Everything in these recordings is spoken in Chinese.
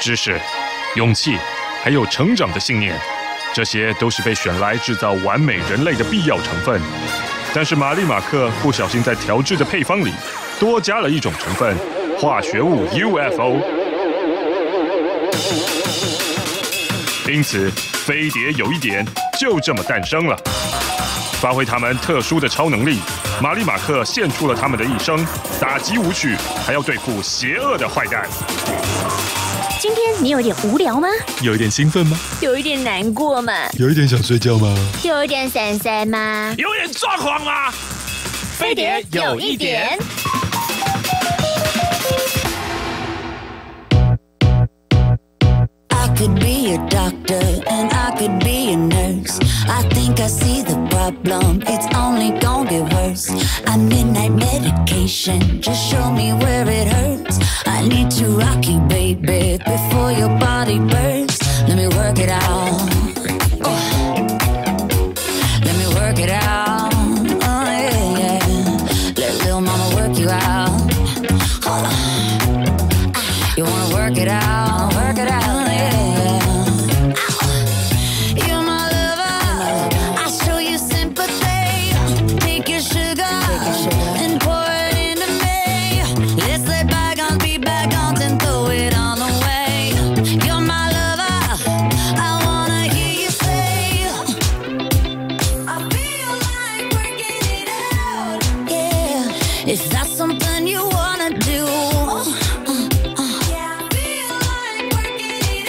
知识、勇气，还有成长的信念，这些都是被选来制造完美人类的必要成分。但是玛丽马克不小心在调制的配方里多加了一种成分——化学物 UFO。因此，飞碟有一点就这么诞生了。发挥他们特殊的超能力，玛丽马克献出了他们的一生，打击舞曲，还要对付邪恶的坏蛋。 今天你有点无聊吗？ 有一点兴奋吗？ 有一点难过吗？ 有一点想睡觉吗？ 有一点散散吗？ 有点抓狂吗？ 飞碟有一点。 I could be a doctor and I could be a nurse. I think I see the problem, it's only gonna get worse. I'm midnight medication, just show me where it hurts. I need to rock you, baby, before your body bursts. Let me work it out. Let me work it out. Oh yeah, yeah. Let little mama work you out. You wanna work it out, work it out. If that's something you wanna do, yeah, I feel like working it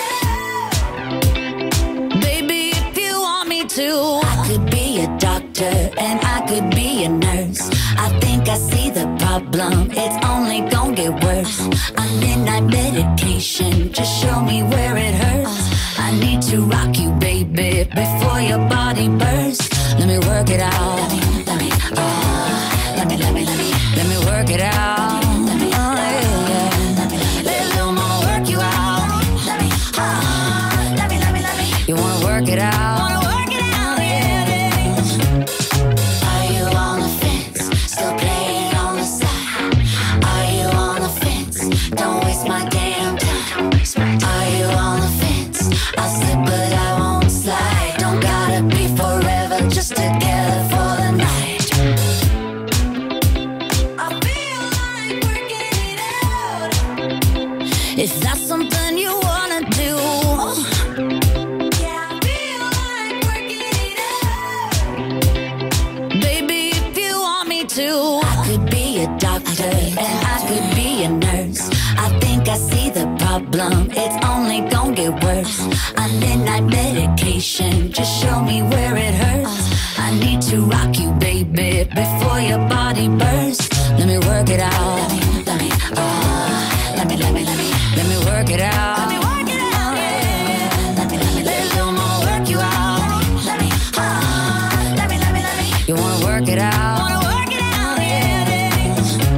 out. Baby, if you want me to, I could be a doctor and I could be a nurse. I think I see the problem, it's only gonna get worse. I'm midnight medication, just show me where it hurts. I need to rock you, baby, before your body bursts. Let me work it out. Let me work it out. Oh, yeah. Let little mama work you out. You wanna work it out? Yeah. Are you on the fence? Still playing on the side? Are you on the fence? Don't waste my damn time. Are you on the fence? I'll slip but I won't slide. Don't gotta be forever, just together for the night. If that's something you wanna do, yeah, I feel like working it out. Baby, if you want me to, I could be a doctor and I could be a nurse. I think I see the problem, it's only gonna get worse. I'm midnight medication, just show me where it hurts. I need to rock you, baby, before your body bursts. Let me work it out. Let me work it out. Let me work it out, yeah. Let little mama work you out. Let me. You wanna work it out? Wanna work it out, yeah.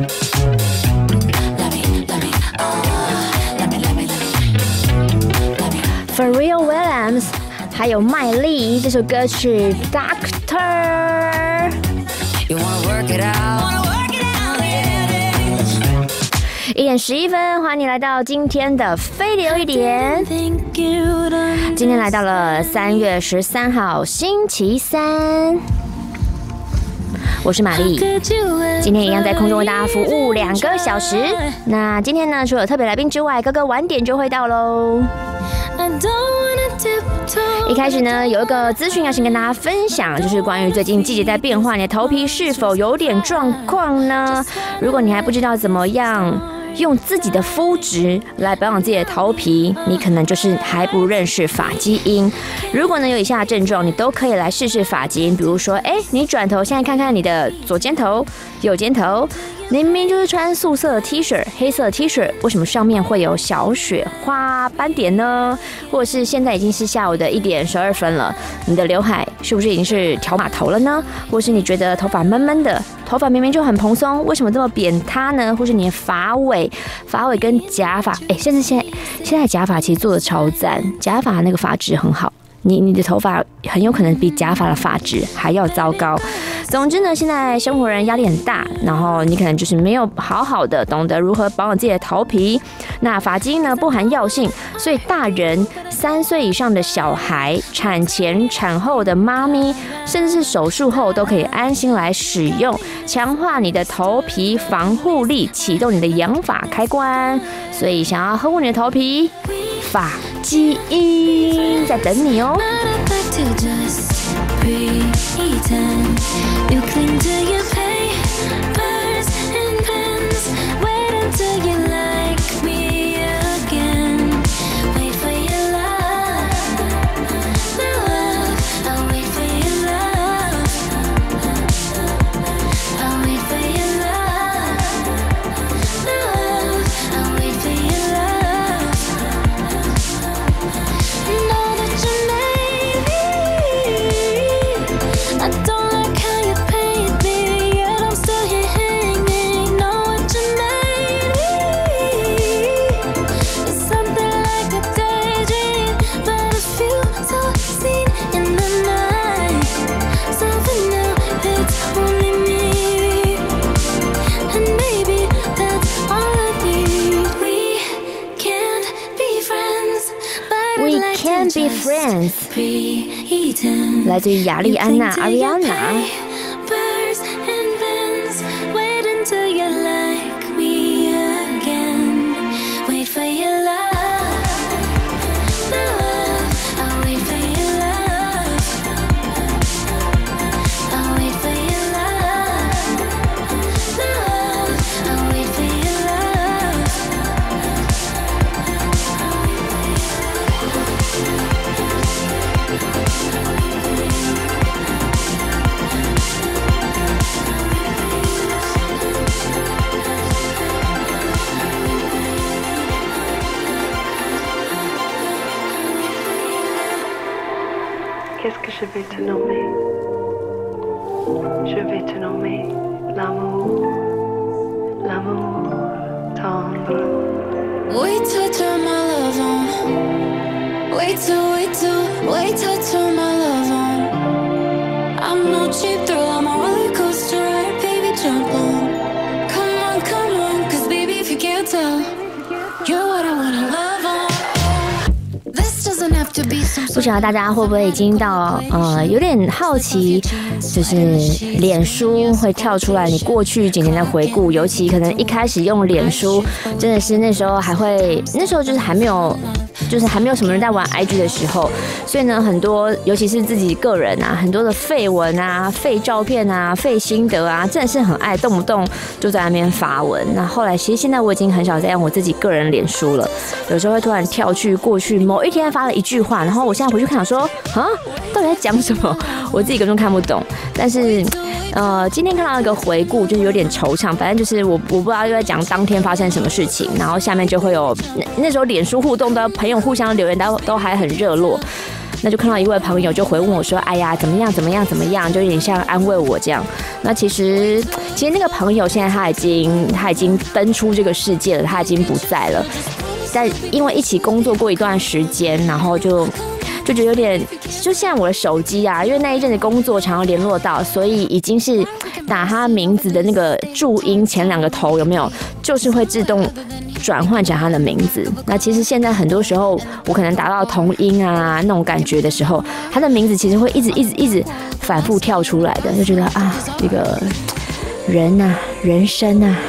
Pharrell Williams 还有麦莉这首歌曲 Doctor。 You wanna work it out? 1点11分，欢迎你来到今天的飞碟有一点。今天来到了3月13号星期三，我是玛丽，今天一样在空中为大家服务2个小时。那今天呢，除了特别来宾之外，哥哥晚点就会到喽。一开始呢，有一个资讯要先跟大家分享，就是关于最近季节在变化，你的头皮是否有点状况呢？如果你还不知道怎么样用自己的肤质来保养自己的头皮，你可能就是还不认识发基因。如果呢有以下的症状，你都可以来试试发基因。比如说，你转头现在看看你的左肩头、右肩头，明明就是穿素色的 T 恤、黑色的 T 恤，为什么上面会有小雪花斑点呢？或者是现在已经是下午的1点12分了，你的刘海是不是已经是条码头了呢？或是你觉得头发闷闷的，头发明明就很蓬松，为什么这么扁塌呢？或是你的发尾跟假发，现在假发其实做的超赞，假发那个发质很好。你的头发很有可能比假发的发质还要糟糕。 总之呢，现在生活人压力很大，然后你可能就是没有好好的懂得如何保养自己的头皮。那发基因呢不含药性，所以大人、3岁以上的小孩、产前、产后的妈咪，甚至是手术后都可以安心来使用，强化你的头皮防护力，启动你的养发开关。所以想要呵护你的头皮，发基因在等你哦。 You cling to your papers and pens. Wait until you like me again. Wait for your love. I'll wait for your love. I'll wait for your love. I'll wait for your love. Know that you made me. I don't like how you paint me, yet I'm still here hanging. Know what you made me. It's something like a daydream, but it feels so seen in the night. So for now, it's only me, and maybe that's all I need. We can't be friends, but We I'd like can to be just friends. pretend. 来自于雅丽安娜 Ariana。 Papers and pens. Wait until you like me again. Wait for your love. I'll wait for your love. I'll wait for your love. I'll wait for your love. Qu'est-ce que je vais te nommer? Je vais te nommer l'amour, l'amour tendre. Wait till I turn my love on. Wait till I turn my love on. I'm no cheap thrill, I'm a roller coaster ride, baby, jump on. Come on, cause baby, if you can't tell, you're what I wanna love on. This doesn't have to be some 不知道大家会不会已经到有点好奇，就是脸书会跳出来你过去几年的回顾，尤其可能一开始用脸书，真的是那时候就是还没有什么人在玩 IG 的时候，所以呢，很多尤其是自己个人啊，很多的废文啊、废照片啊、废心得啊，真的是很爱动不动就在那边发文。那后来其实现在我已经很少在用我自己个人脸书了，有时候会突然跳去过去某一天发了一句话，然后我现在回去看想说啊，到底在讲什么？我自己根本看不懂。但是今天看到一个回顾，就是有点惆怅。反正就是我不知道又在讲当天发生什么事情，然后下面就会有那时候脸书互动的朋友互相留言都还很热络。那就看到一位朋友就回问我说：“哎呀，怎么样？就有点像安慰我这样。”那其实那个朋友现在他已经登出这个世界了，他已经不在了。但因为一起工作过一段时间，然后就觉得有点，就像我的手机啊，因为那一阵子工作常常联络到，所以已经是打他名字的那个注音前2个头有没有，就是会自动转换成他的名字。那其实现在很多时候，我可能达到同音啊那种感觉的时候，他的名字其实会一直反复跳出来的，就觉得啊，这个人啊，人生啊。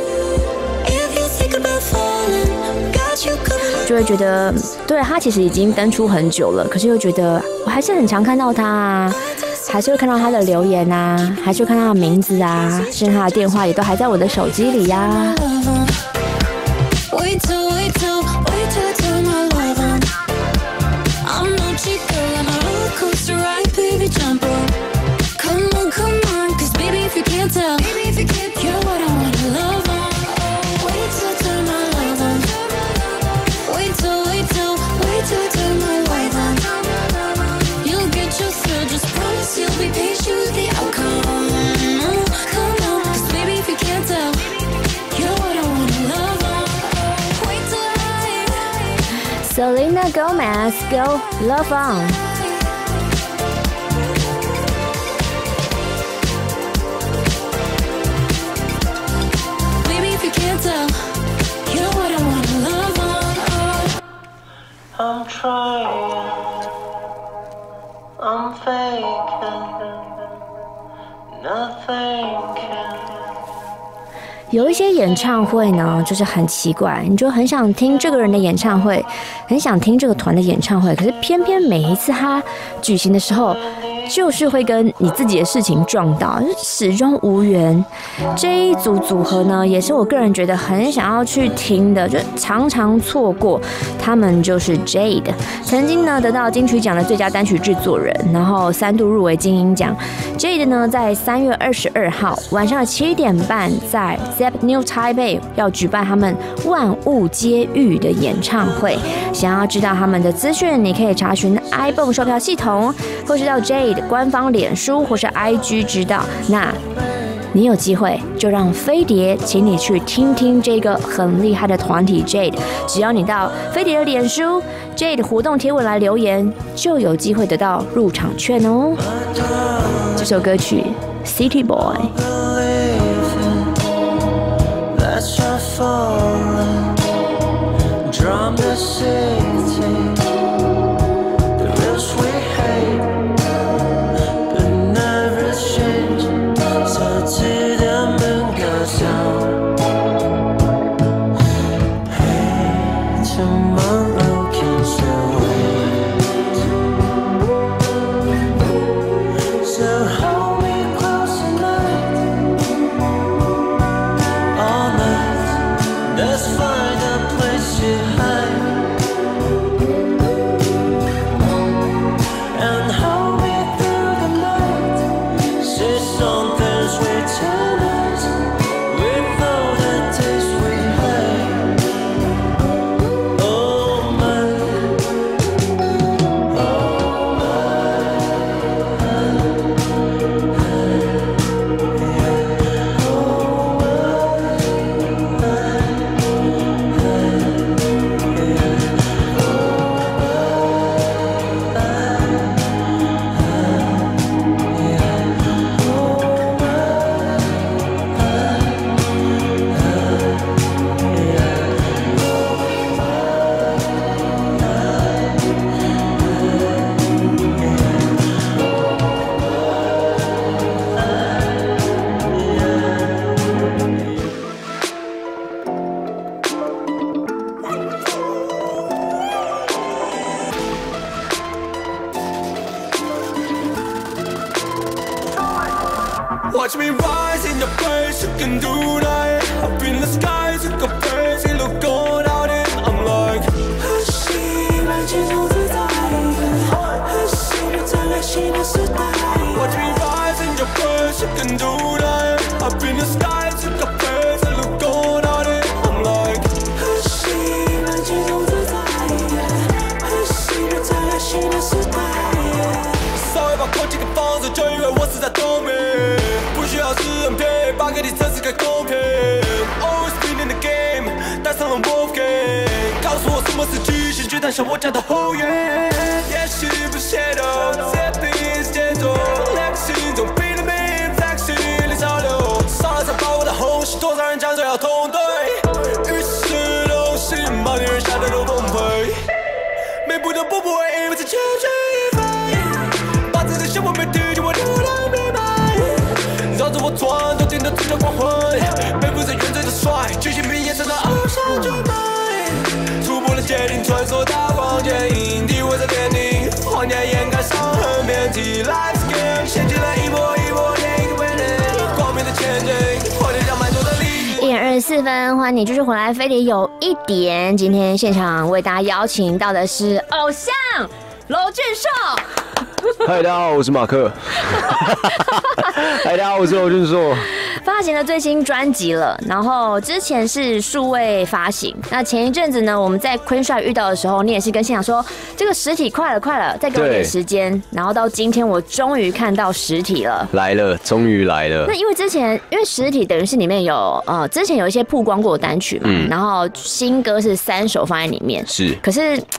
就会觉得，对，他其实已经登出很久了，可是又觉得我还是很常看到他啊，还是会看到他的留言啊，还是会看到他的名字啊，甚至他的电话也都还在我的手机里呀、啊。Selena Gomez, Go Love On。 trying, I'm faking, nothing can. 有一些演唱会呢，就是很奇怪，你就很想听这个人的演唱会，很想听这个团的演唱会，可是偏偏每一次他举行的时候，就是会跟你自己的事情撞到，始终无缘。这一组组合呢，也是我个人觉得很想要去听的，就常常错过。他们就是 Jade， 曾经呢得到金曲奖的最佳单曲制作人，然后3度入围金鹰奖。Jade 呢在3月22号晚上7点半在 Zepp New Taipei 要举办他们万物皆遇的演唱会。想要知道他们的资讯，你可以查询 iPhone 售票系统，或是到 Jade 官方脸书或是 IG 知道。那你有机会就让飞碟请你去听听这个很厉害的团体 Jade， 只要你到飞碟的脸书 Jade 活动贴文来留言，就有机会得到入场券哦。这首歌曲 City Boy。 Let's try falling, drum the city, the reals we hate, but never change. So to them and goes down. Hey, tomorrow can still wait. So hold me close tonight. Let's find a place to hide and hold me through the night. Say something sweet tonight with all the taste we hide. Oh my, oh Watch me rise in the place you can do that. Up in the sky, took a crazy look going out and I'm like 和熹满街都自在，和熹不再来新的时代。Watch me rise in your place you can do that. Up in the sky, took a crazy look going out and I'm like 和熹满街都自在，和熹不再来新的时代。稍微把口气给放松，就因为我是在东北。不需要是很配，把给你这是个公平。Always been in the game， 带上了 Wolf Game， 告诉我什么是巨星，巨蛋像我家的后院。也许不写的，这笔是节奏，两个心中拼了命，在心里潮流。上了才把我的红心，多少人讲着要同队，于是东西把女人吓得都崩溃。每步都步步为营，每次千钧一发，把自己生活没提进我流浪密码。绕着我转，都听到自家光辉，背负着原罪的帅，巨星名眼神的偶像绝美，触摸了界定，穿梭大光剑影，地位在天庭，谎言掩盖伤痕遍体 ，Life's game， 掀起了一波一波电影威力，光明的前景，破天将满足的利益。 1:24分，欢迎你继续回来，飞碟有一点。今天现场为大家邀请到的是偶像娄俊硕。 嗨，大家好，我是马克。嗨，大家好，我是娄俊硕。 发行了最新专辑了，然后之前是数位发行。那前一阵子呢，我们在 Queen Shy 遇到的时候，你也是跟现场说这个实体快了，再给我一点时间。然后到今天，我终于看到实体了， 来了，终于来了。 那因为实体等于是里面有之前有一些曝光过的单曲嘛，然后新歌是3首放在里面。 是， 可是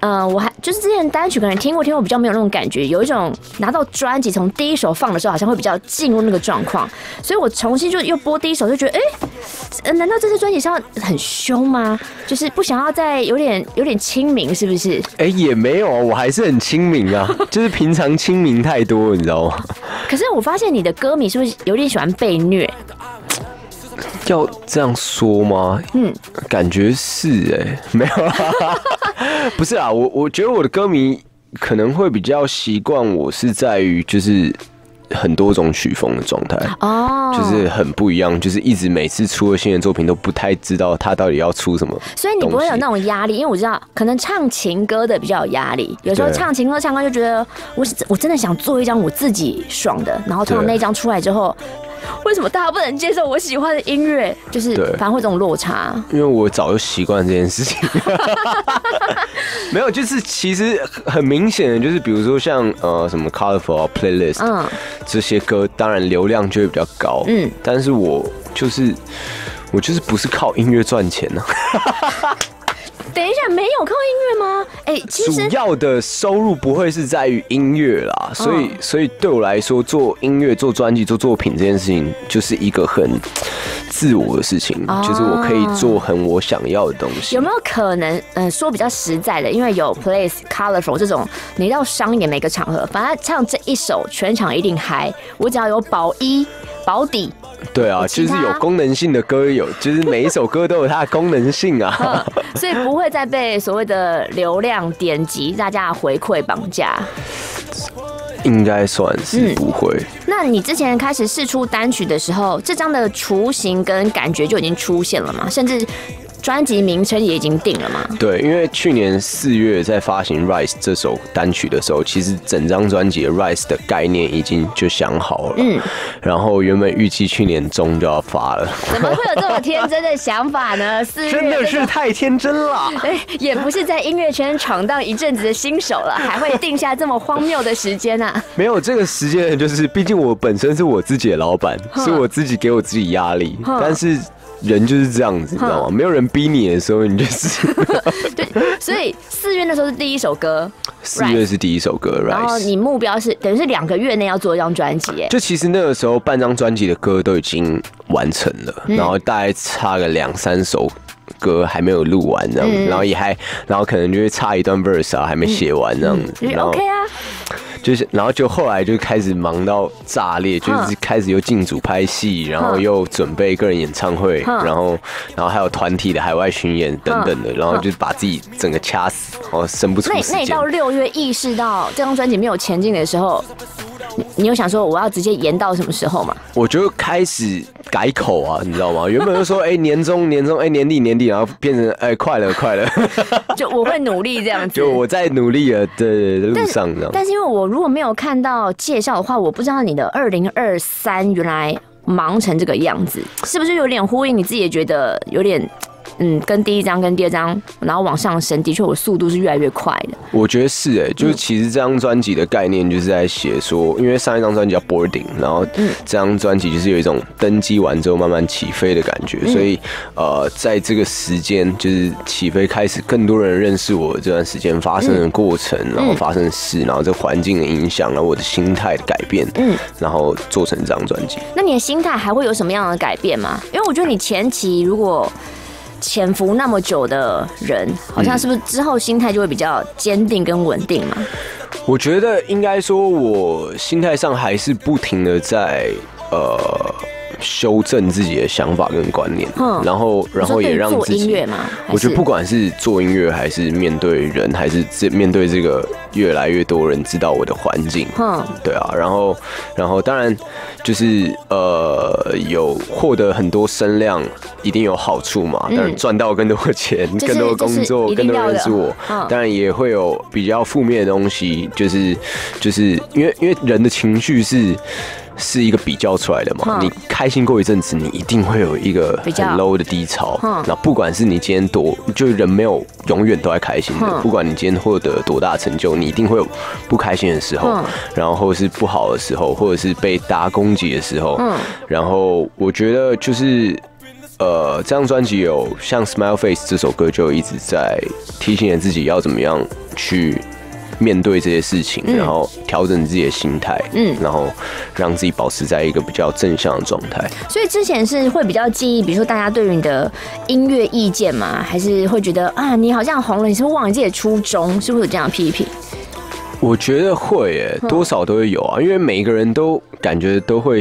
我还就是之前单曲可能听过比较没有那种感觉，有一种拿到专辑从第一首放的时候，好像会比较进入那个状况，所以我重新就又播第一首，就觉得难道这次专辑是要很凶吗？就是不想要再有点亲民，是不是？ 也没有，我还是很亲民啊，就是平常亲民太多，你知道吗？ 可是我发现你的歌迷是不是有点喜欢被虐？ 要这样说吗？感觉是没有啦，不是啊，我觉得我的歌迷可能会比较习惯我是在于就是很多种曲风的状态哦，就是很不一样，就是一直每次出了新的作品都不太知道他到底要出什么， 所以你不会有那种压力，因为我知道可能唱情歌的比较有压力，有时候唱情歌唱歌就觉得我真的想做一张我自己爽的，然后通常那张出来之后。为什么大家不能接受我喜欢的音乐？就是反而会这种落差。 因为我早就习惯这件事情。没有，就是其实很明显的，就是比如说像什么 Colorful Playlist，这些歌，当然流量就会比较高。但是我就是不是靠音乐赚钱呢。 等一下，没有靠音乐吗？其实主要的收入不会是在于音乐啦，所以对我来说，做音乐、做专辑、做作品这件事情，就是一个很自我的事情，就是我可以做很我想要的东西。 有没有可能，说比较实在的，因为有 Place、Colorful 这种，你到商演每个场合，反正唱这一首，全场一定嗨。我只要有保底。 对啊，就是有功能性的歌就是每一首歌都有它的功能性啊， 所以不会再被所谓的流量、点击、大家的回馈绑架。 应该算是不会。 那你之前开始释出单曲的时候，这张的雏形跟感觉就已经出现了吗？甚至专辑名称也已经定了吗？ 对，因为去年4月在发行《Rise》这首单曲的时候，其实整张专辑的 Rise 的概念已经就想好了。然后原本预计去年中就要发了。 怎么会有这么天真的想法呢？4月真的是太天真了。 也不是在音乐圈闯荡一阵子的新手了，还会定下这么荒谬的时间啊？ 没有这个时间，就是毕竟我本身是我自己的老板，是我自己给我自己压力，但是。人就是这样子，你知道吗？没有人逼你的时候，你就是。 对，所以4月那时候是第一首歌 ，4月是第一首歌， 然后你目标是等于是2个月内要做一张专辑， 就其实那个时候半张专辑的歌都已经完成了，然后大概差个2-3首。歌还没有录完这样子，然后可能就会差一段 verse 啊，还没写完这样子，然后 OK 啊， 就是然后就后来就开始忙到炸裂，就是开始又进组拍戏，然后又准备个人演唱会，然后还有团体的海外巡演等等的，然后就把自己整个掐死，然后生不出时间。 那你到6月意识到这张专辑没有前进的时候，你有想说我要直接延到什么时候吗？ 我就开始改口啊，你知道吗？原本就说年中，年底，然后变成快了， 就我会努力这样子， 就我在努力的路上这样。 但是因为我如果没有看到介绍的话，我不知道你的2023原来忙成这个样子，是不是有点呼应？你自己也觉得有点。跟第一张跟第二张，然后往上升，的确我速度是越来越快的。 我觉得是就是其实这张专辑的概念就是在写说，因为上一张专辑叫 Boarding， 然后这张专辑就是有一种登机完之后慢慢起飞的感觉，所以在这个时间就是起飞开始，更多人认识我这段时间发生的过程，然后发生的事，然后这环境的影响，然后我的心态的改变，然后做成这张专辑。 那你的心态还会有什么样的改变吗？因为我觉得你前期如果潜伏那么久的人，好像是不是之后心态就会比较坚定跟稳定嘛？ 我觉得应该说，我心态上还是不停的在修正自己的想法跟观念，然后也让自己做音乐嘛。 我觉得不管是做音乐，还是面对人，还是面对这个越来越多人知道我的环境，对啊，然后当然就是有获得很多声量，一定有好处嘛。当然赚到更多的钱，更多的工作，更多人认识我，当然也会有比较负面的东西，就是因为人的情绪是一个比较出来的嘛，你开心过一阵子，你一定会有一个很 low 的低潮。那不管是你今天就人没有永远都在开心的，不管你今天获得多大成就，你一定会有不开心的时候，然后或者是不好的时候，或者是被大家攻击的时候。然后我觉得就是这张专辑有像《Smile Face》这首歌，就一直在提醒着自己要怎么样去面对这些事情，然后调整自己的心态，然后让自己保持在一个比较正向的状态。 所以之前是会比较介意，比如说大家对于你的音乐意见嘛，还是会觉得啊，你好像红了，你是不是忘了自己的初衷，是不是有这样的批评？ 我觉得会耶，多少都会有啊，因为每一个人都感觉都会，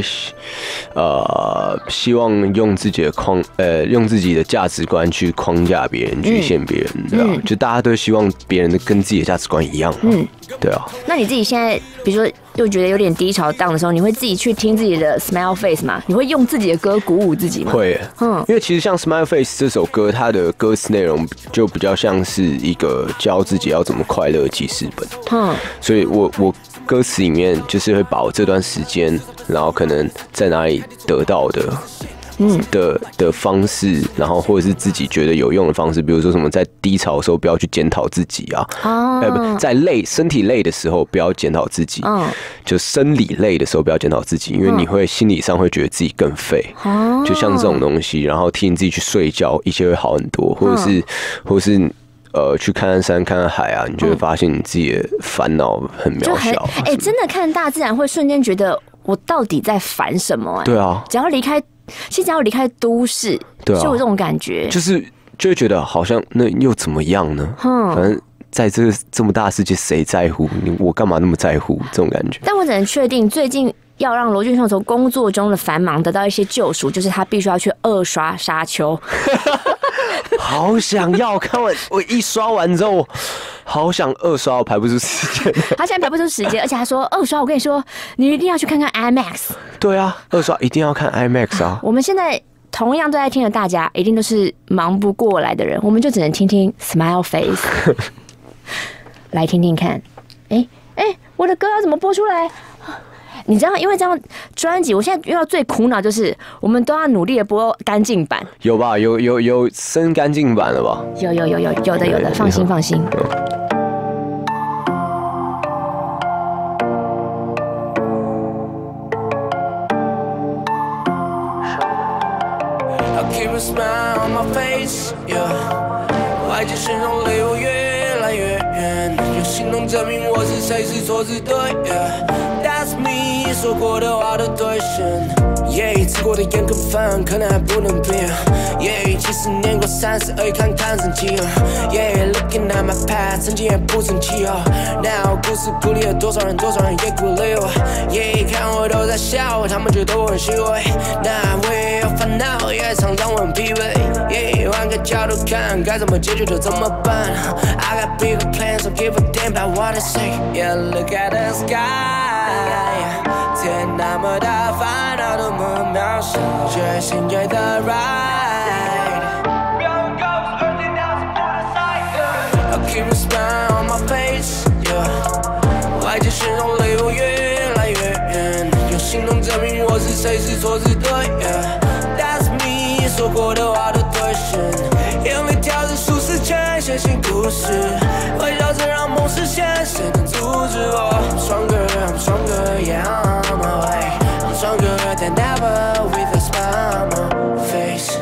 希望用自己的用自己的价值观去框架别人、局限别人，对啊，就大家都希望别人的跟自己的价值观一样嘛，对啊。 那你自己现在，比如说又觉得有点低潮荡的时候，你会自己去听自己的 Smile Face 吗？你会用自己的歌鼓舞自己吗？ 会耶，因为其实像 Smile Face 这首歌，它的歌词内容就比较像是一个教自己要怎么快乐的记事本，所以我歌词里面就是会把我这段时间，然后可能在哪里得到的方式，然后或者是自己觉得有用的方式，比如说什么在低潮的时候不要去检讨自己啊，在身体累的时候不要检讨自己，就生理累的时候不要检讨自己，因为你会心理上会觉得自己更废，就像这种东西，然后提醒自己去睡觉，一切会好很多，或者是去看看山、看看海啊，你就会发现你自己的烦恼很渺小。 真的看大自然会瞬间觉得我到底在烦什么？ 对啊， 只要离开都市，对啊，就有这种感觉， 就会觉得好像那又怎么样呢？反正在这么大的世界，谁在乎你？我干嘛那么在乎？这种感觉。但我只能确定，最近要让罗俊颂从工作中的繁忙得到一些救赎，就是他必须要去2刷《沙丘》。 好想要看完，我一刷完之后，好想2刷，我排不出时间。 他现在排不出时间，而且他说2刷，我跟你说，你一定要去看看 IMAX。 对啊，2刷一定要看 IMAX 啊！ 我们现在同样都在听的大家，一定都是忙不过来的人，我们就只能听听 Smile Face， 来听听看。我的歌要怎么播出来？你知道，因为这张专辑，我现在遇到最苦恼就是，我们都要努力的播干净版。 有吧？有升干净版了吧？ 有的，放心。 外界形容离我越来越远，用行动证明我是谁是错是对。That's me， 说过的话都兑现。吃过的盐跟饭可能还不能变。其实年过32，看生气。Looking at my past， 曾经也不生气。Now 故事鼓励了多少人也鼓励我。看我都在笑，他们觉得我很虚伪。那我也有烦恼，也常常我很疲惫。换个角度看，该怎么解决就怎么办。I got bigger plans, so give a damn about what I say. Look at the sky， 天那么大，烦恼多么渺小，决心觉得 right。I'll keep a smile on my face， 外界形容离我越来越远，用行动证明我是谁是错是对。That's me， 说过的话都兑现，用力跳进舒适圈，写新故事，微笑着让梦实现，谁能阻止我 ？I'm stronger, I'm stronger, yeah, I'm on my way. I'm stronger than ever with a smile on my face.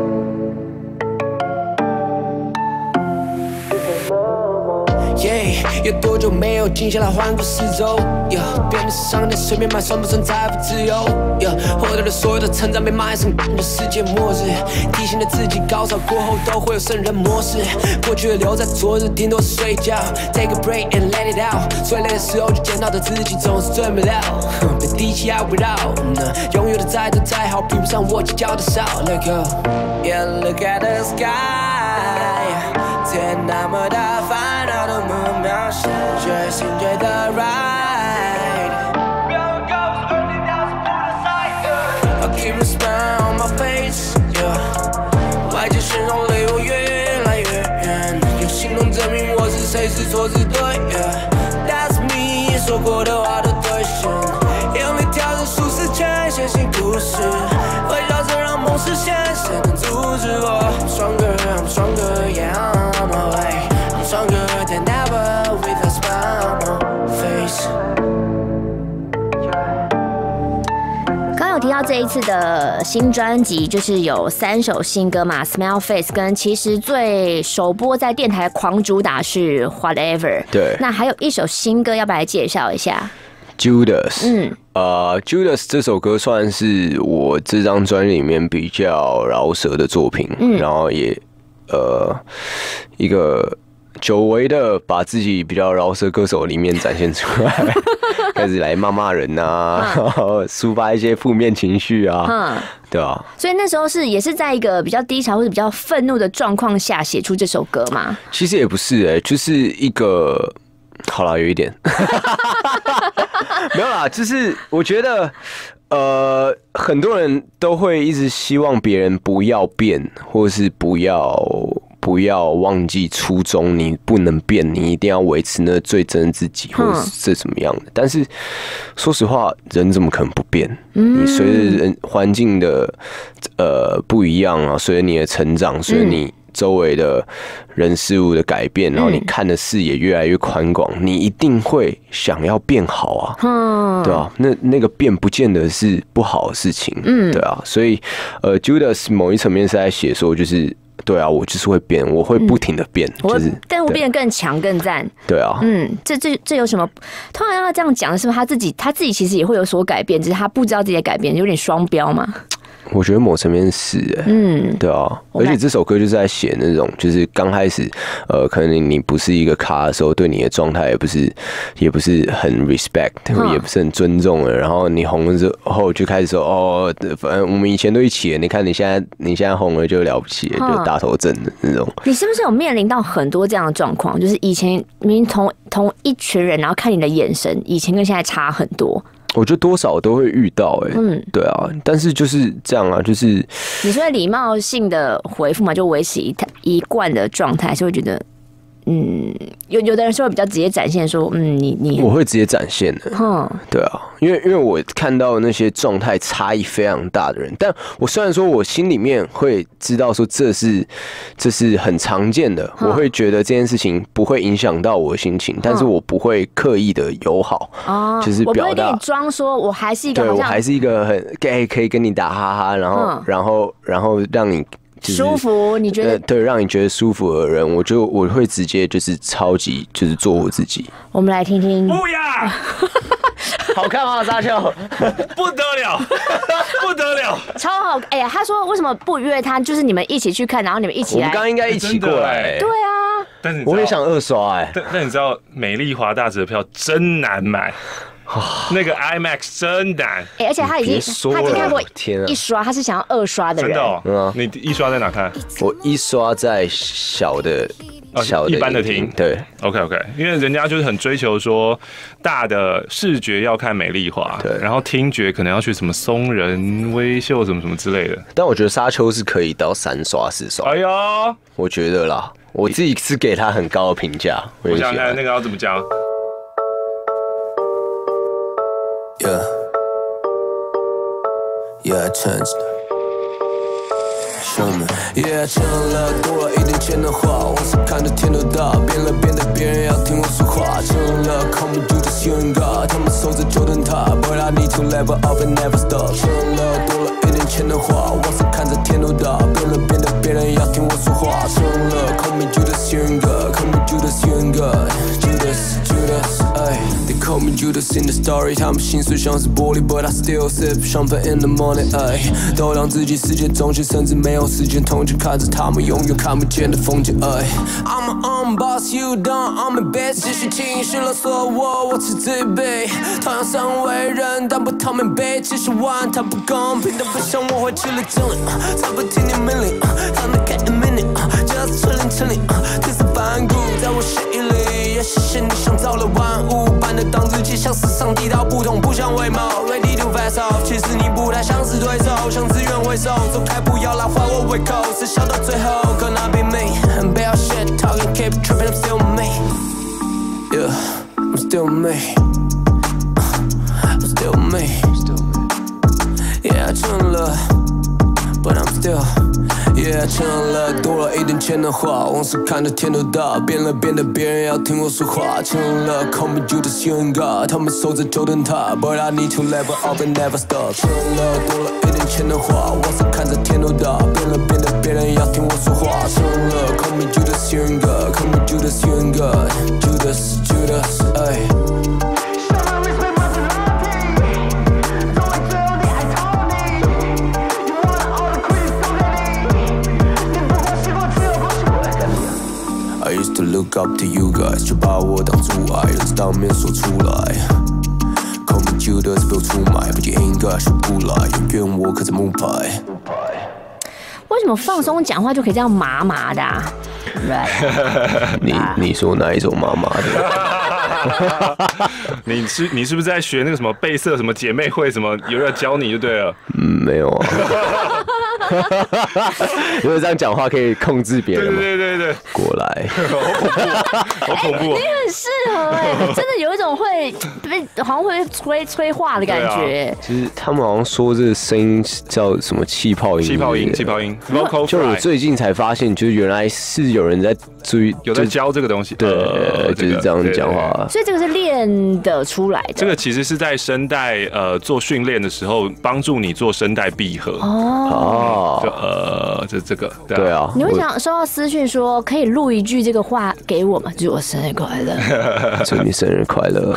有多久没有静下来环顾四周？变得商人随便买算不算财富自由？获得的所有的成长被卖成就世界末日。提醒着自己，高潮过后都会有圣人模式。过去的留在昨日，顶多睡觉。Take a break and let it out。最累的时候就检讨着自己，总是醉不了。被低气压围绕，拥有的再多再好，比不上我计较的少。Let go, yeah, look at the sky。天那么大，烦恼多么渺小，决心觉得 right。I'll keep a smile on my face， 外界形容离我越来越远，用行动证明我是谁是错是对。That's me， 说过的话都兑现，用力跳进舒适圈，写新故事，微笑着让梦实现，谁能阻止我 ？I'm stronger, I'm stronger, yeah. Stronger than ever with a smile on my face。 刚刚有提到到这一次的新专辑，就是有3首新歌嘛 ，Smell Face 跟其实最首播在电台狂主打是 Whatever。 对， 那还有一首新歌，要不要来介绍一下 ？Judas， Judas 这首歌算是我这张专辑里面比较饶舌的作品，然后也一个久违的把自己比较饶舌歌手里面展现出来，开始来骂人啊，抒发一些负面情绪啊，对啊。 所以那时候也是在一个比较低潮或者比较愤怒的状况下写出这首歌嘛？ 其实也不是就是一个。好啦，有一点，没有啦，就是我觉得，很多人都会一直希望别人不要变，或是不要忘记初衷，你不能变，你一定要维持那最真的自己，或者是怎么样的。但是说实话，人怎么可能不变？你随着人环境的不一样啊，随着你的成长，随着你周围的人事物的改变，然后你看的视野越来越宽广，你一定会想要变好啊，对啊，那个变不见得是不好的事情，对啊，所以Judas 某一层面是在写说，就是对啊，我就是会变，我会不停的变，就是但我变得更强更赞， 对啊， 这有什么？通常要这样讲的是不是他自己其实也会有所改变，只是他不知道自己的改变，有点双标嘛。 我觉得某层面是对啊，而且这首歌就是在写那种，就是刚开始，可能你不是一个咖的时候，对你的状态也不是很 respect， 也不是很尊重的。然后你红了之后，就开始说反正我们以前都一起，你看你现在红了就了不起，就大头症的那种。你是不是有面临到很多这样的状况？就是以前明明同一群人，然后看你的眼神，以前跟现在差很多。 我觉得多少都会遇到对啊，但是就是这样啊，就是你是会礼貌性的回复嘛，就维持一贯的状态，是会觉得有的人是会比较直接展现说，你我会直接展现的，对啊，因为我看到那些状态差异非常大的人，但我虽然说我心里面会知道说这是很常见的，我会觉得这件事情不会影响到我的心情，但是我不会刻意的友好，就是表达， 我不会跟你装说我还是一个， 对我还是一个很可以跟你打哈哈，然后让你。 舒服，你觉得对，让你觉得舒服的人，我会直接就是超级就是做我自己。 我们来听听。 不呀， 好看吗？沙丘， 不得了，不得了， 超好！哎呀，他说为什么不约他？就是你们一起去看，然后你们一起来。 我们刚刚应该一起过来。 对啊， 但是我也想2刷但你知道美丽华大直的票真难买。那个 IMAX 真难， 而且他已经看过1刷，他是想要2刷的人。 真的你1刷在哪看？ 我1刷在小的一般的厅。 对 ，OK， 因为人家就是很追求说大的视觉要看美丽华，对，然后听觉可能要去什么松仁微秀什么什么之类的。 但我觉得沙丘是可以到3刷4刷。 哎呦， 我觉得啦，我自己是给他很高的评价。 我想看那个要怎么讲。 Yeah, I changed. Show me. Yeah, 挣了多了一点钱的话，我是看着天都大，变了变得别人要听我说话。挣了 come do this you and God， 他们守着就等他 ，But I need to level up and never stop。挣了多了一点钱的话，我是看着天都大，变了变得别人要听我说话。挣了 come do this you and God，come do this you and God，Judas，哎。They call me Judas in the story， 他们心碎像是玻璃 ，But I still sip 香氛 in the morning， 哎，都让自己世界中心，甚至没有时间同情，看着他们永远看不见的风景，哎。I'm an own boss, you don't, I'm a bitch， 继续情绪勒索我是自卑，同样身为人，但不同面卑，继续玩它不公平，但不像我会去了真理，才不听你命令，让你get a minute， just chilling， 天色反骨在我血液里，也谢谢你创造了万物。般的当自己像是上帝到不同，不像伪貌 ，ready to face off。其实你不太像是对手，像资源回收，走开不要来坏我胃口，是笑到最后 gonna be me。不要 shit talking keep tripping I'm still me。Yeah I'm still me。I'm still me。Yeah 挣了 ，but I'm still。 Yeah， 钱了多了一点钱的话，往事看着天都大，变了变得别人要听我说话。钱了 ，Call me Judas you and God， 他们守着就等他 ，But I need to level up and never stop。钱了多了一点钱的话，往事看着天都大，变了变得别人要听我说话。钱了 ，Call me Judas you and God，Call me Judas you and God，Judas，哎。I used to look up to you guys， 却把我当阻碍，都是当面说出来。Call me Judas， 不要出卖，不仅应该学不来，永远我刻在木牌。 为什么放松讲话就可以这样麻麻的啊？ 你说哪一种麻麻的？ 你是不是在学那个什么贝瑟什么姐妹会什么？有人教你就对了。 没有啊。如果这样讲话可以控制别人吗？ 对， 过来， 好恐怖！ 你很适合真的有一种会被好像会被催化的感觉。 就是他们好像说这个声音叫什么气泡音， 气泡音 ，vocal fry。 就我最近才发现，就是原来是有人在注意， 有在教这个东西。 对，就是这样讲话。 所以这个是练得出来的。 这个其实是在声带做训练的时候，帮助你做声带闭合。就这个。 对啊。 你会想收到私讯说可以录一句这个话给我吗？祝我生日快乐。 祝你生日快乐。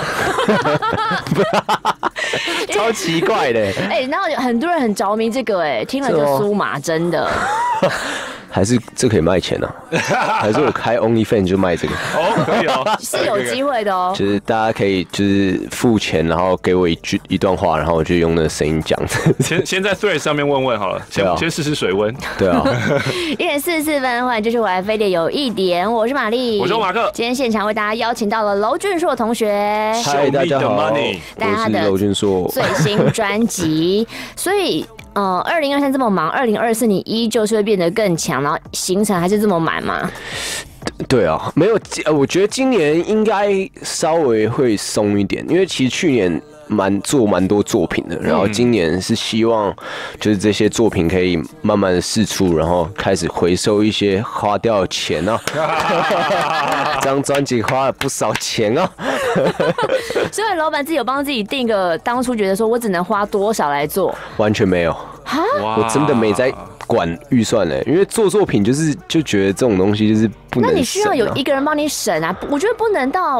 超奇怪的。 然后很多人很着迷这个，听了就酥麻，真的。 还是这可以卖钱啊？还是我开 OnlyFans 就卖这个？ 可以哦， 是有机会的哦。 就是大家可以就是付钱，然后给我一段话，然后我就用那个声音讲。 先在 Thread 上面问好了，先试试水温。 对啊。 1点44分，欢迎继续回来，飞碟有一点，我是玛丽， 我是马克。 今天现场为大家邀请到了娄俊硕同学。 嗨，大家好，我是娄俊硕。 最新专辑，所以。2023这么忙，2024你依旧是会变得更强，然后行程还是这么满吗？ 对啊，没有，我觉得今年应该稍微会松一点，因为其实去年做蛮多作品的，然后今年是希望就是这些作品可以慢慢的释出，然后开始回收一些花掉的钱啊。这张专辑花了不少钱啊。 所以老板自己有帮自己定个当初觉得说我只能花多少来做？ 完全没有。我真的没在管预算嘞，因为做作品就觉得这种东西就是不能省啊。 那你需要有一个人帮你省啊，我觉得不能到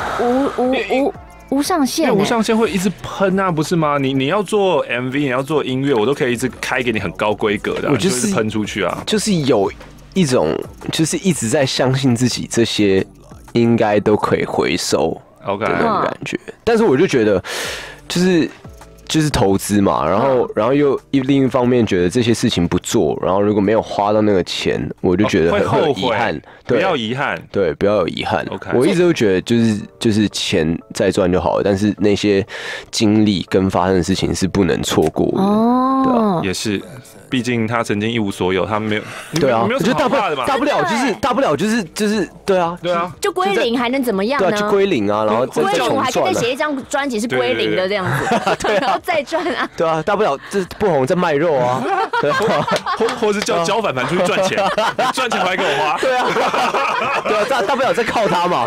无上限， 无上限会一直喷啊，不是吗？你要做 MV， 你要做音乐，我都可以一直开给你很高规格的，我就是喷出去啊。 就是有一种，就是一直在相信自己，这些应该都可以回收的那种感觉。但是我就觉得，就是投资嘛，然后又另一方面觉得这些事情不做，然后如果没有花到那个钱，我就觉得很后遗憾。 不要遗憾， 对，不要有遗憾。 Okay. 我一直都觉得就是钱再赚就好了，但是那些经历跟发生的事情是不能错过的。 哦， 也是。毕竟他曾经一无所有，他没有， 对啊， 没有什么好怕的嘛。 大不了就是对啊， 就归零还能怎么样呢？ 对啊，就归零啊，然后再归零，我还可以再写一张专辑是归零的这样子，对，然后再赚啊。 对啊，大不了这不红再卖肉啊， 或是叫焦凡凡出去赚钱，赚钱还给我花。 对啊，大不了再靠他嘛。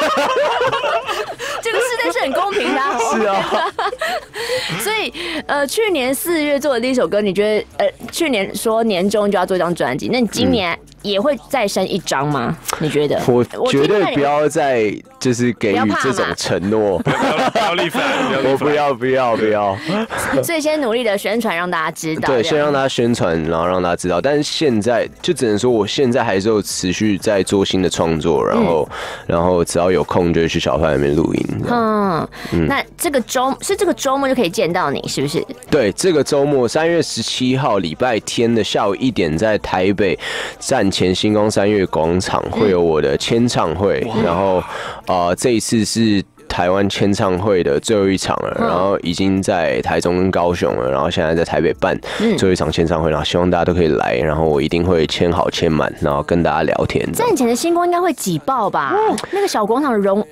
这个世界是很公平的。 是啊。 所以去年4月做的第一首歌，你觉得去年说年终就要做一张专辑，那你今年也会再生一张吗？你觉得？ 我绝对不要再就是给予这种承诺， 不要立反， 我不要。 所以先努力的宣传，让大家知道。 对，先让大家宣传，然后让大家知道。但是现在就只能说，我现在还是有持续在做新的创作，然后只要有空就去小派那边录音。 那这个周末就可以见到你，是不是？ 对，这个周末3月17号礼拜天的下午1点，在台北站前星光3月广场会有我的签唱会，然后这一次是台湾签唱会的最后一场了，然后已经在台中跟高雄了，然后现在在台北办最后一场签唱会，然后希望大家都可以来，然后我一定会签好签满，然后跟大家聊天。 站前的星光应该会挤爆吧？那个小广场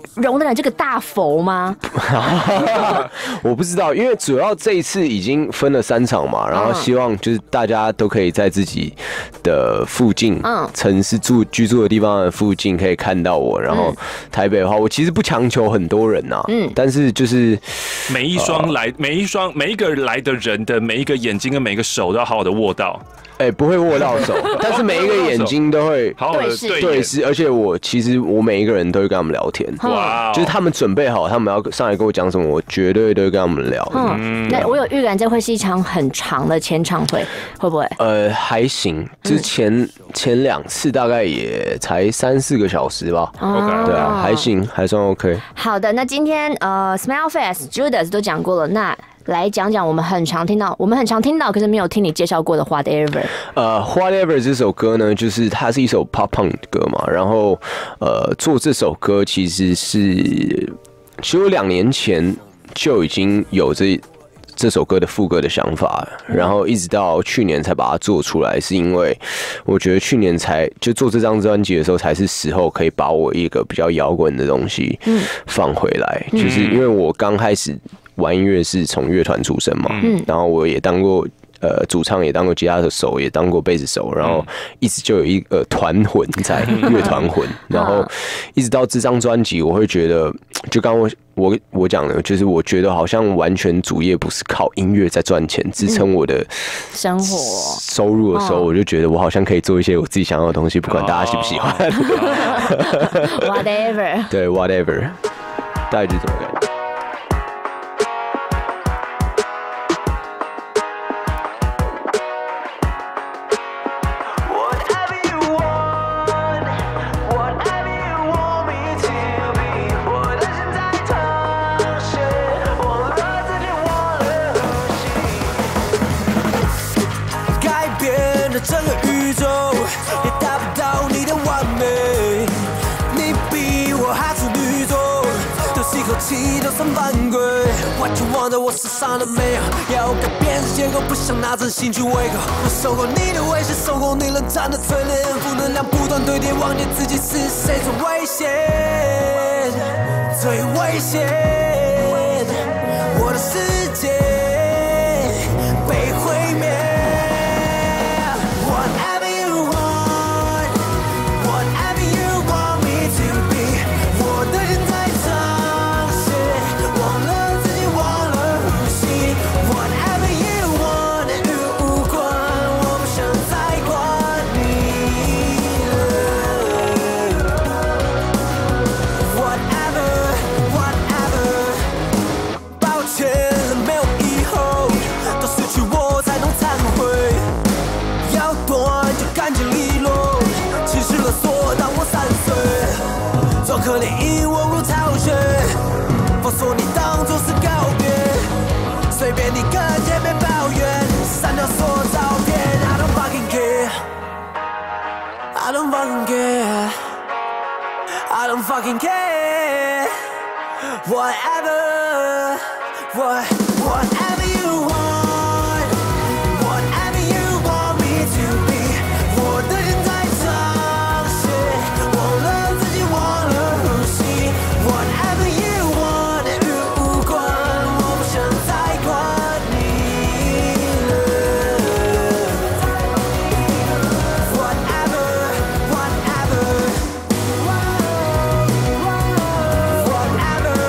容得了这个大佛吗？ 我不知道，因为主要这一次已经分了3场嘛，然后希望就是大家都可以在自己的附近，城市居住的地方的附近可以看到我。然后台北的话，我其实不强求很多人呐，但是就是每一个来的人的每一个眼睛跟每一个手都要好好的握到。 不会握到手，但是每一个眼睛都会好好的对视，而且其实我每一个人都会跟他们聊天，哇，就是他们准备好，他们要上来跟我讲什么，我绝对都会跟他们聊。 那我有预感这会是一场很长的签唱会，会不会？ 还行，就是前2次大概也才3-4个小时吧。对啊，还行，还算 OK。 好的，那今天Smile Fest、Judas 都讲过了，那来讲讲我们很常听到，可是没有听你介绍过的 Whatever。Whatever 这首歌呢，就是它是一首 pop punk 的歌嘛，然后做这首歌其实我2年前就已经有这首歌的副歌的想法，然后一直到去年才把它做出来，是因为我觉得去年就做这张专辑的时候，才是时候可以把我一个比较摇滚的东西放回来，就是因为我刚开始玩音乐是从乐团出身嘛，然后我也当过主唱，也当过吉他手，也当过贝斯手，然后一直就有一个团魂在，乐团魂，然后一直到这张专辑，我会觉得，就刚我讲的，就是我觉得好像完全主业不是靠音乐在赚钱支撑我的生活收入的时候，我就觉得我好像可以做一些我自己想要的东西，不管大家喜不喜欢。 Whatever， 对 ，Whatever， 大概就是这种感觉。 整个宇宙也达不到你的完美，你比我还处女座，都吸口气都3番轨。What you want 我身上的没有，要改变是结果，不想拿真心去喂狗。我受够你的威胁，受够你冷战的淬炼，负能量不断堆叠，忘记自己是谁，最危险，最危险，我的世界被毁灭。可怜因我如逃学，封锁你当作是告别，随便你跟前面抱怨，删掉所有照片。I don't fucking care, I don't fucking care, I don't fucking care. Whatever, whatever you want, whatever you want me to be. 我的人在尝试，忘了自己，忘了呼吸。Whatever you want， 与无关，我不想再管你了。Whatever, whatever, whatever,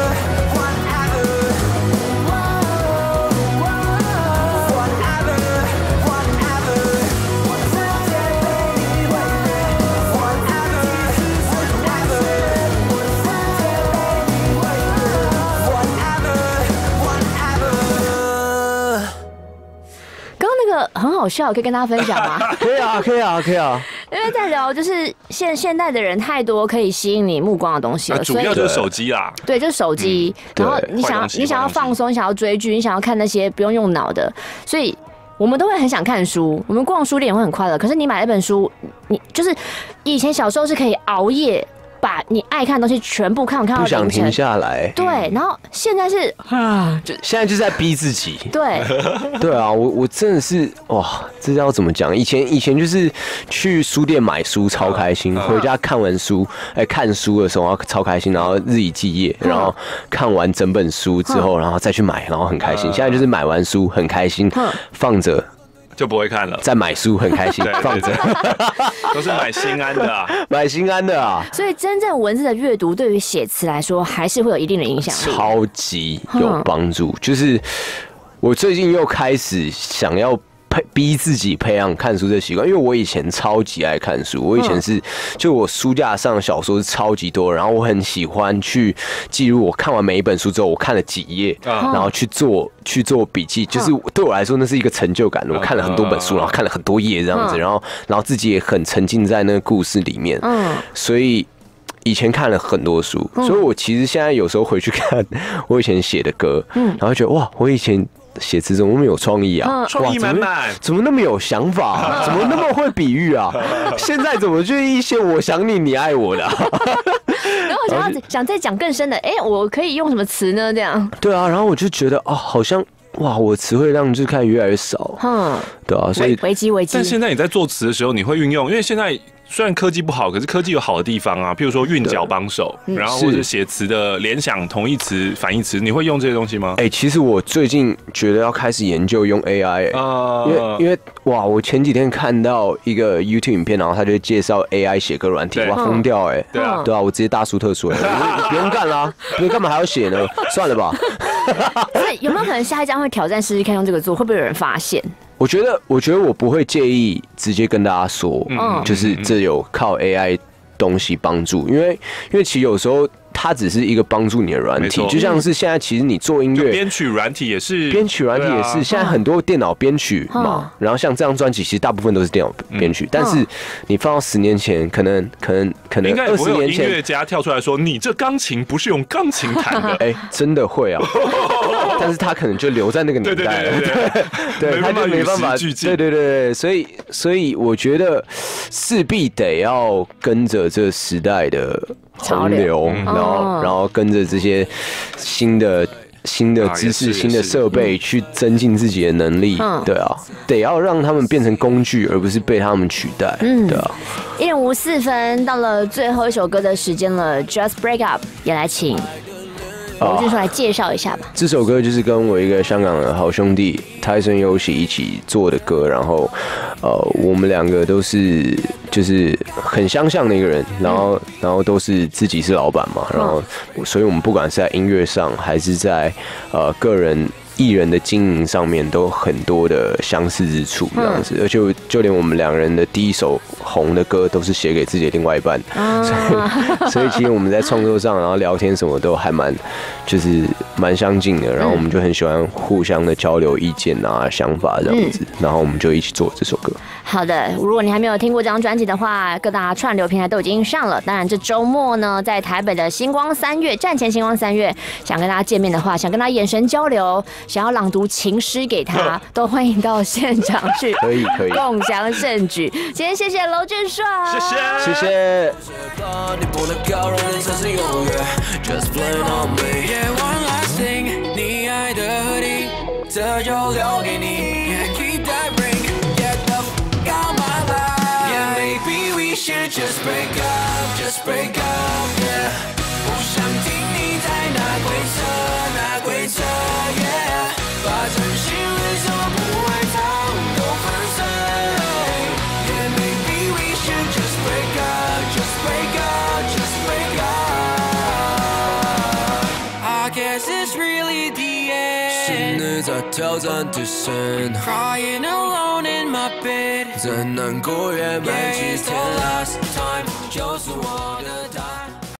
whatever。 刚刚那个很好笑，可以跟大家分享吗？ 可以啊，可以啊，可以啊。 因为在聊就是现代的人太多可以吸引你目光的东西了， 主要就是手机啦。 对，就是手机。然后你想要放松，你想要追剧，你想要看那些不用脑的，所以我们都会很想看书。我们逛书店也会很快乐。可是你买一本书，你就是以前小时候是可以熬夜把你爱看的东西全部看到不想凌晨停下来。 对，然后现在是就现在就是在逼自己。 对， 对啊，我真的是哇，这要怎么讲？以前就是去书店买书超开心，回家看完书，看书的时候超开心，然后日以继夜，然后看完整本书之后，然后再去买，然后很开心。现在就是买完书很开心，放着。 就不会看了， 再买书很开心，放着， 都是买心安的啊， 买心安的啊。 所以真正文字的阅读对于写词来说，还是会有一定的影响力， 超级有帮助。就是我最近又开始想要逼自己培养看书的习惯，因为我以前超级爱看书，我以前是就我书架上小说是超级多，然后我很喜欢去记录我看完每一本书之后我看了几页，然后去做笔记，就是对我来说那是一个成就感。我看了很多本书，然后看了很多页这样子，然后自己也很沉浸在那个故事里面，所以。以前看了很多书，所以我其实现在有时候回去看我以前写的歌，然后觉得哇，我以前写词怎么那么有创意啊？ 创意满满， 怎么那么有想法啊？怎么那么会比喻啊？现在怎么就一些我想你，你爱我的啊？ 然后想再讲更深的，我可以用什么词呢？这样对啊，然后我就觉得哦，好像哇，我词汇量就开始越来越少，对啊，所以危机。 但现在你在作词的时候，你会运用，因为现在。虽然科技不好，可是科技有好的地方啊，譬如说韵脚帮手，然后或者写词的联想、同义词、反义词，你会用这些东西吗？ 其实我最近觉得要开始研究用 AI，因为哇，我前几天看到一个 YouTube 影片，然后他就介绍 AI 写歌软体，哇，疯掉对啊， 我直接大书特书，不用干啦，不用干嘛还要写呢？算了吧。 对，有没有可能下一章会挑战试试看用这个做，会不会有人发现？ 我觉得我不会介意直接跟大家说，就是这有靠 AI 东西帮助，因为其实有时候它只是一个帮助你的软体，就像是现在其实你做音乐编曲软体也是， 现在很多电脑编曲嘛，然后像这张专辑其实大部分都是电脑编曲，但是你放到10年前，可能20年前， 音乐家跳出来说你这钢琴不是用钢琴弹的， 真的会啊，但是他可能就留在那个年代了，对，他就没办法，对，所以我觉得势必得要跟着这时代的洪流，然后跟着这些新的知识、新的设备去增进自己的能力，对啊，得要让他们变成工具，而不是被他们取代，对啊。 1点54分，到了最后一首歌的时间了 ，Just Break Up， 也来请罗俊硕来介绍一下吧。 这首歌就是跟我一个香港的好兄弟泰森优喜一起做的歌，然后我们两个都是就是很相像的一个人，然后都是自己是老板嘛，然后所以我们不管是在音乐上还是在个人艺人的经营上面都很多的相似之处，这样子，而且就连我们两人的第一首红的歌都是写给自己的另外一半，所以其实我们在创作上，然后聊天什么都还蛮相近的，然后我们就很喜欢互相的交流意见啊、想法这样子，然后我们就一起做这首歌。 好的，如果你还没有听过这张专辑的话，各大串流平台都已经上了。当然，这周末呢，在台北的星光3月战前星光3月，想跟大家见面的话，想跟他眼神交流，想要朗读情诗给他，都欢迎到现场去， 可以共襄盛举。今天谢谢娄俊硕， 谢谢。 你不能高人才是永远 Just blame on me Yeah, one last thing 你爱的和你这就留给你 Yeah, keep that ring Get the f*** out my life Yeah, maybe we should just break up Yeah 不想听你在拿规则 Yeah 把真心人说不会痛都粉碎 Yeah, maybe we should just break up Just break up I guess it's really the end 是你在挑战底线 Crying alone in my bed 再难过也没几天 Last time 就是我的答案